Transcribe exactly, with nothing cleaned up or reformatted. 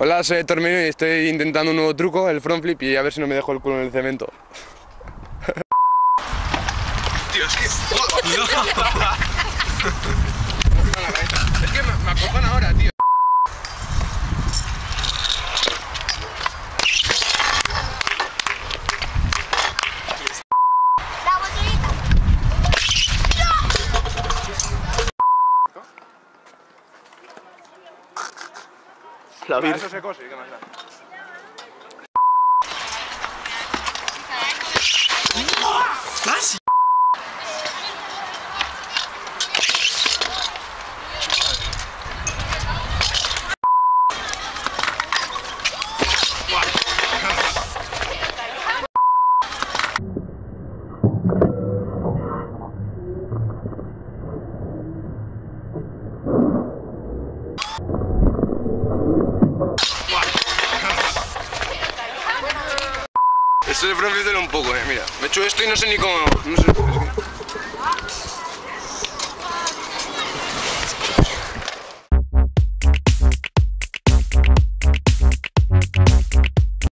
Hola, soy Tormino y estoy intentando un nuevo truco, el front flip, y a ver si no me dejo el culo en el cemento. Tío, es que... es que me, me acojan ahora, tío. La virgen. Eso se cose, ¿qué más da? ¡Casi! Esto de front flip duele un poco, eh, mira. Me he hecho esto y no sé ni cómo... No sé, es que...